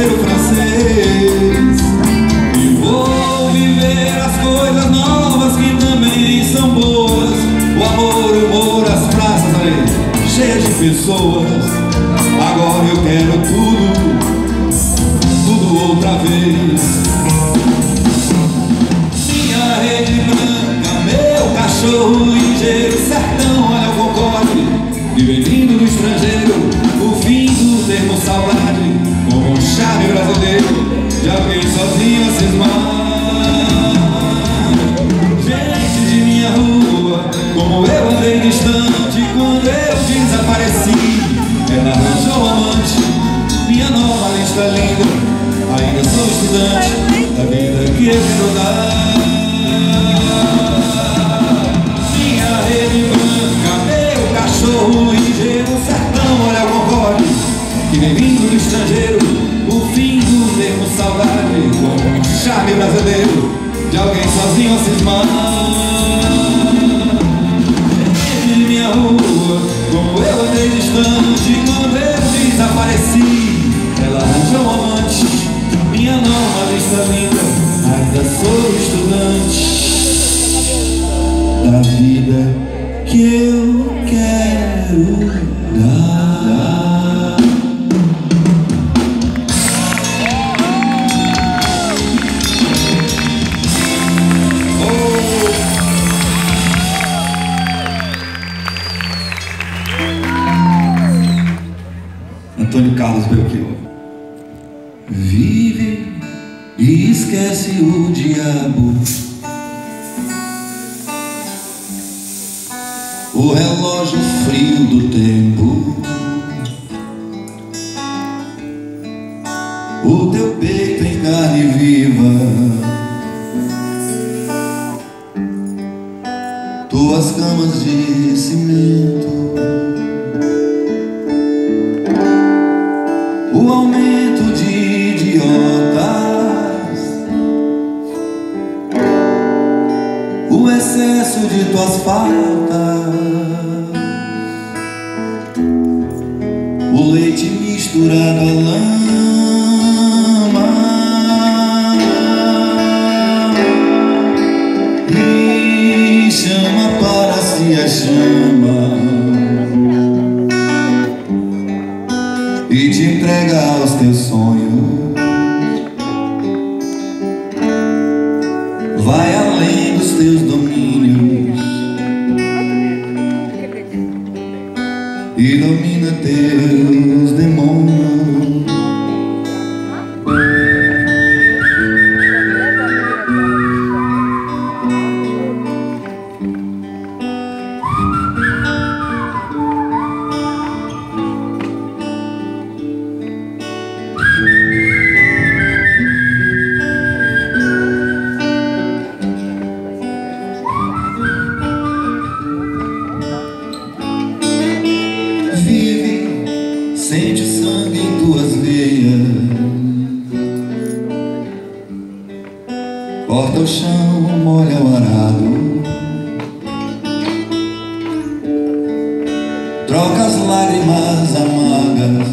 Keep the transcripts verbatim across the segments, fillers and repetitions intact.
cruzeiro francês. E vou viver as coisas novas que também são boas. O amor, o humor, as praças ali cheias de pessoas. Agora eu quero tudo, tudo outra vez. Minha rede branca, meu cachorro ligeiro, sertão, olha o concorde que vem vindo do estrangeiro. O fim do termo saudade, como um charme brasileiro de alguém sozinho a cismar. Gente de minha rua, como eu andei distante quando eu desapareci. Ela arranjou um amante, minha nova lista linda. Ainda sou estudante da vida que eu quero dar. Minha rede branca, meu cachorro ligeiro, sertão, olha o concorde que vem vindo do estrangeiro. O fim do termo saudade, como um charme brasileiro de alguém sozinho a cismar. Gente de minha rua, como eu andei distante quando eu desapareci. Ela arranjou um amante, minha nova lista linda. Ainda sou estudante da vida que eu quero dar. Antônio Carlos Belchior. Vive e esquece o diabo, o relógio frio do tempo, o teu peito em carne viva, tuas camas de cimento, o aumento de idiotas, o excesso de tuas faltas, o leite misturado à lama e chama para si a chama e te entrega aos teus sonhos. Vai além dos teus domínios e domina teus demônios. Sente o sangue em tuas veias, corta o chão, molha o arado, troca as lágrimas amargas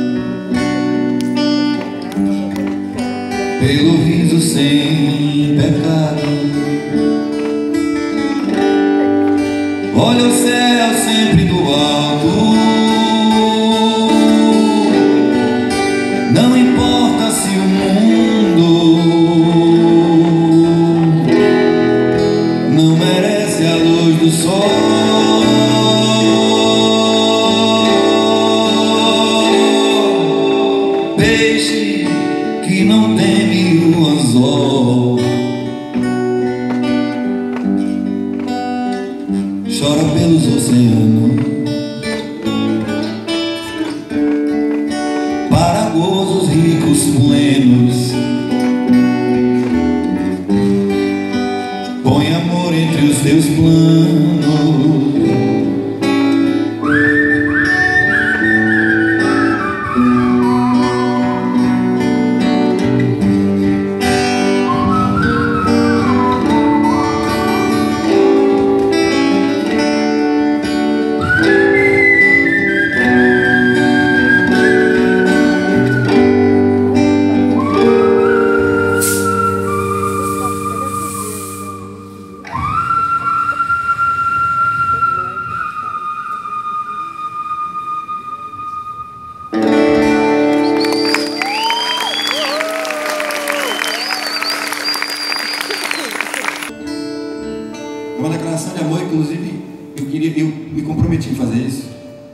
pelo riso sem pecado. Olha o céu sempre do alto, não importa se o mundo não merece a luz do sol. Peixe que não teme o anzol chora pelos oceanos, para gozos ricos plenos. Põe amor entre os teus planos.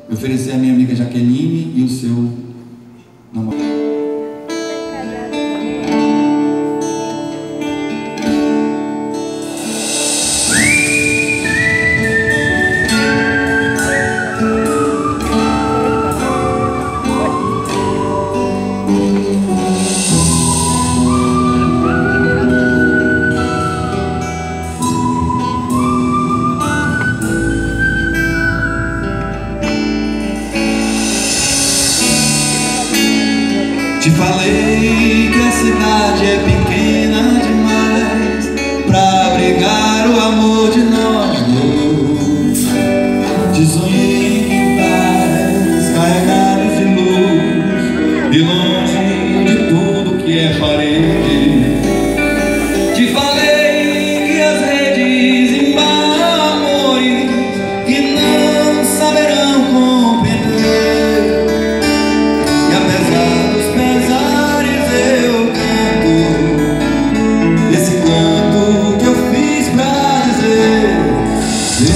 e oferecer a minha amiga Jaqueline e o seu namorado. Te falei que a cidade é pequena demais pra abrigar o amor de nós dois. Te sonhei em quintais carregados de luz e longe de tudo que é parede. Te falei que as redes embalam amores que não saberão compreender. E apesar dos pesares eu canto esse canto que eu fiz pra dizer: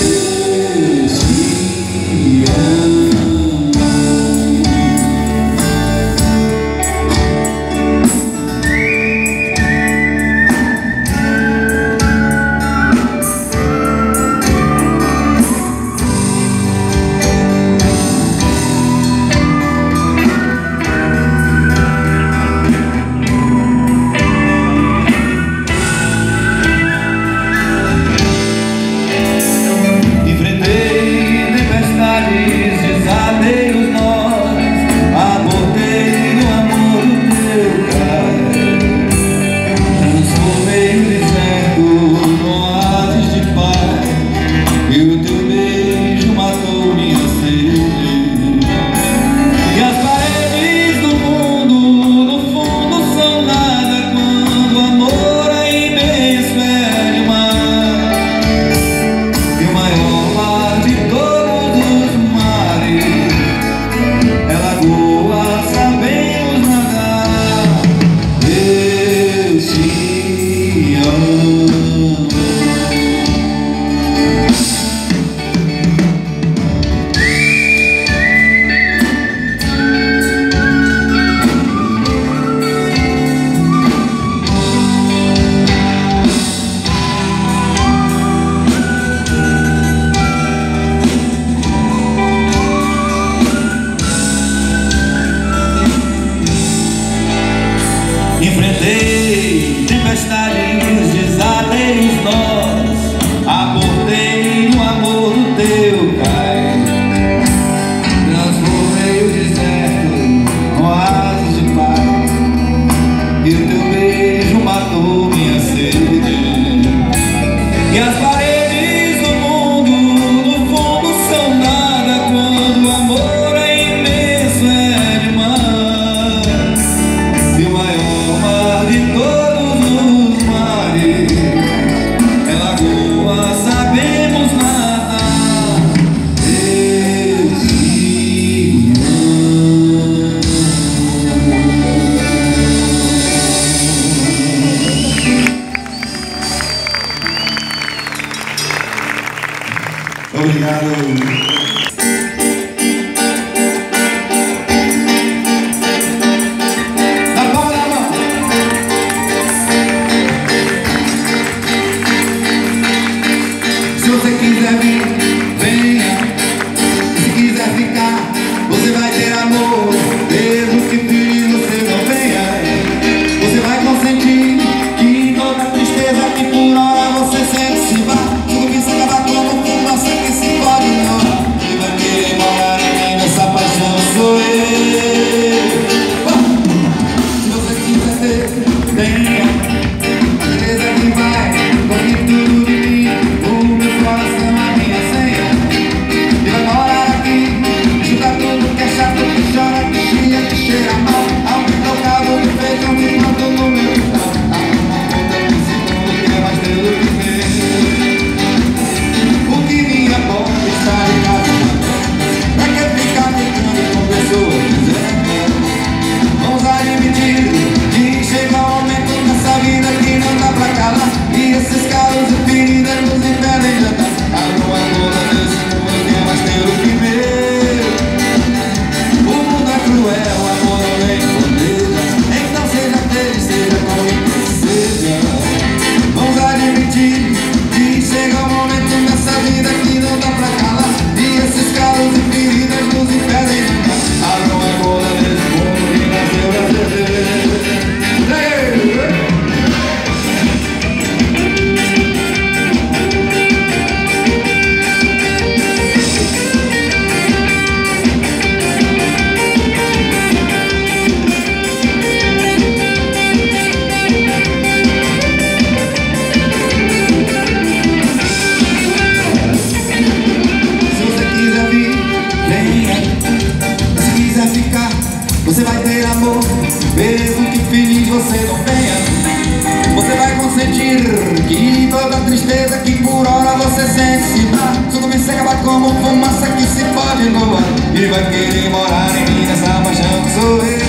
mesmo que feliz você não tenha, você vai consentir que toda tristeza que por hora você sente se dá, sua cabeça acaba como fumaça que se pode no ar, e vai querer morar em mim nessa paixão que sou eu.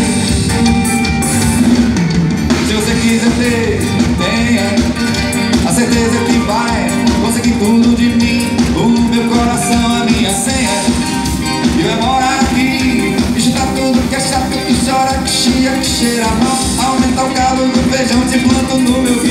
Se você quiser ter, tenha a certeza que vai conseguir tudo de mim, o meu coração, a minha senha, e vai morar aqui, está tudo que é chato, que chora, que chia, que cheira mal, aumenta o calor do feijão, te planto no meu